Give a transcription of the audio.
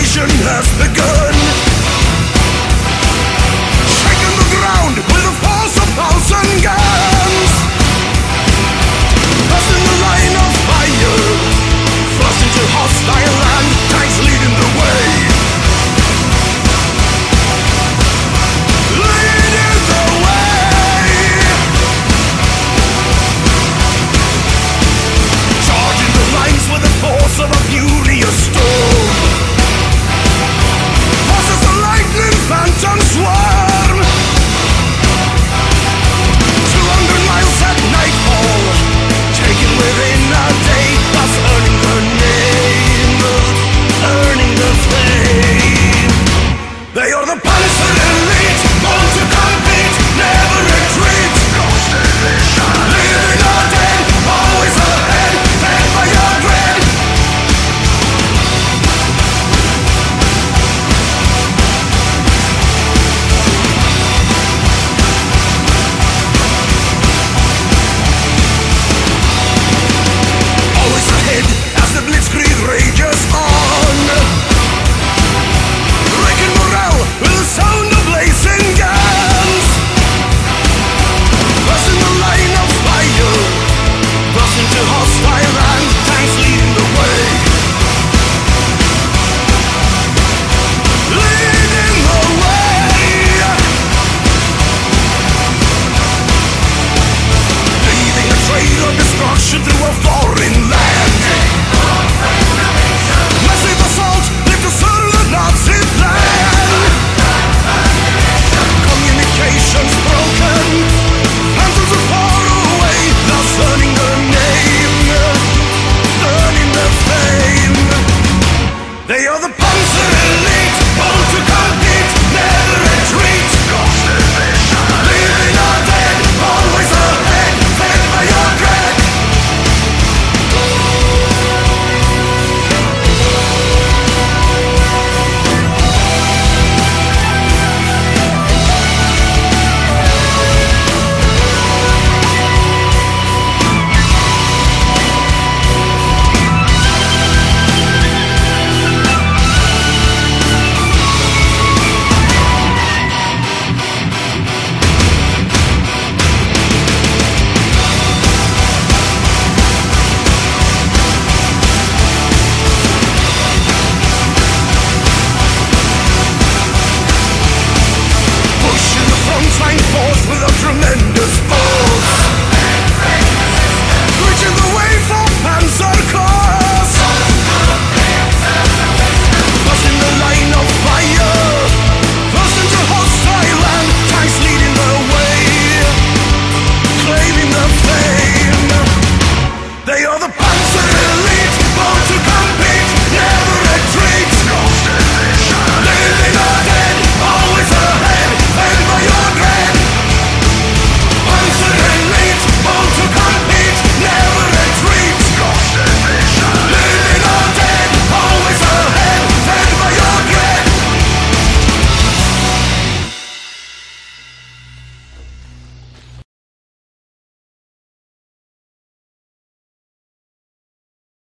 invasion has begun. Shaking the ground with the force of 1,000 guns. Thrust in the line of fire, thrust into hostile land, tanks leading the way. Leading the way. Charging the lines with the force of a furious storm. Fast as the lightning phantom swarm. 200 miles at nightfall, taken within a day, thus earning the name, earning the fame. They are the Panzer elite, born to compete, never retreat. Living or dead, always ahead, fed by your dread. Always ahead as the blitzkrieg rages on. Wrecking morale with the sound of blazing guns. Thrust in the line of fire, thrust into hostile land, tanks leading the way. Leading the way. Leaving a trail of destruction through a foreign land. Massive assault, live to serve the Nazi plan. Communications broken, Panzers are far away, thus earning the name, earning the fame. They are the